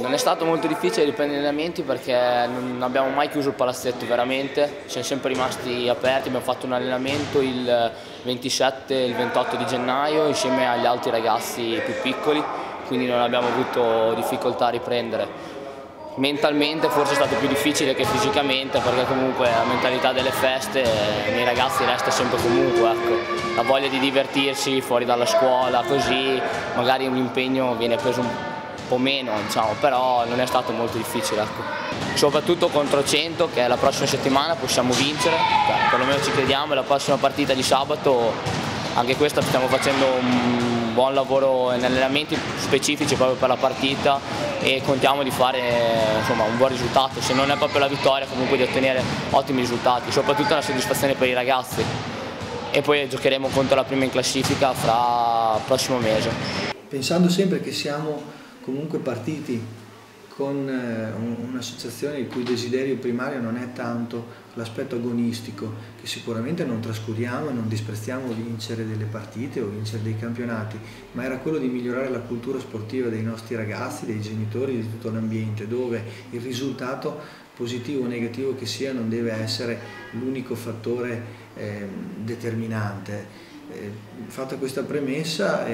Non è stato molto difficile riprendere gli allenamenti perché non abbiamo mai chiuso il palazzetto veramente, siamo sempre rimasti aperti, abbiamo fatto un allenamento il 27 e il 28 di gennaio insieme agli altri ragazzi più piccoli, quindi non abbiamo avuto difficoltà a riprendere. Mentalmente forse è stato più difficile che fisicamente perché comunque la mentalità delle feste nei ragazzi resta sempre comunque, ecco. La voglia di divertirsi fuori dalla scuola, così magari un impegno viene preso un po' meno, diciamo, però non è stato molto difficile, ecco. Soprattutto contro Cento, che è la prossima settimana, possiamo vincere, perlomeno ci crediamo, e la prossima partita di sabato, anche questa stiamo facendo un buon lavoro negli allenamenti specifici proprio per la partita e contiamo di fare insomma, un buon risultato, se non è proprio la vittoria comunque di ottenere ottimi risultati, soprattutto una soddisfazione per i ragazzi. E poi giocheremo contro la prima in classifica fra il prossimo mese. Pensando sempre che siamo comunque partiti con un'associazione il cui desiderio primario non è tanto l'aspetto agonistico, che sicuramente non trascuriamo e non disprezziamo vincere delle partite o vincere dei campionati, ma era quello di migliorare la cultura sportiva dei nostri ragazzi, dei genitori, di tutto l'ambiente, dove il risultato positivo o negativo che sia non deve essere l'unico fattore determinante. Fatta questa premessa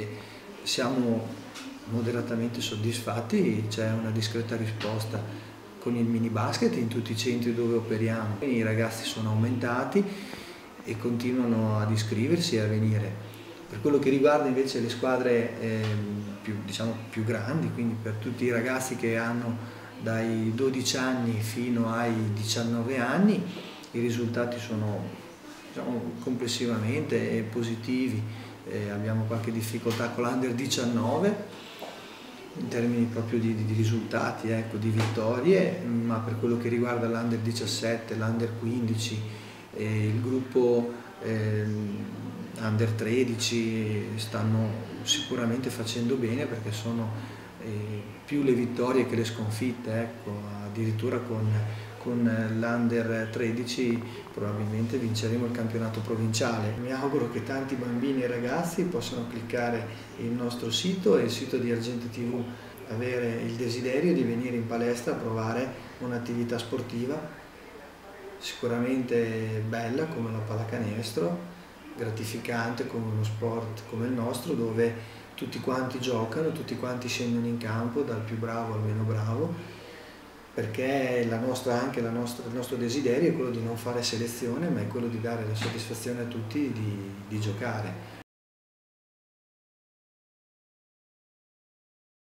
siamo moderatamente soddisfatti, c'è una discreta risposta con il mini basket in tutti i centri dove operiamo. I ragazzi sono aumentati e continuano ad iscriversi e a venire. Per quello che riguarda invece le squadre più grandi, quindi per tutti i ragazzi che hanno dai 12 anni fino ai 19 anni, i risultati sono complessivamente positivi. Abbiamo qualche difficoltà con l'Under 19 in termini proprio di risultati, ecco, di vittorie, ma per quello che riguarda l'Under 17, l'Under 15, il gruppo Under 13 stanno sicuramente facendo bene perché sono più le vittorie che le sconfitte, ecco, addirittura con l'Under 13 probabilmente vinceremo il campionato provinciale. Mi auguro che tanti bambini e ragazzi possano cliccare il nostro sito e il sito di Argento TV, avere il desiderio di venire in palestra a provare un'attività sportiva sicuramente bella come la pallacanestro, gratificante come uno sport come il nostro, dove tutti quanti giocano, tutti quanti scendono in campo, dal più bravo al meno bravo, perché il nostro desiderio è quello di non fare selezione, ma è quello di dare la soddisfazione a tutti di giocare.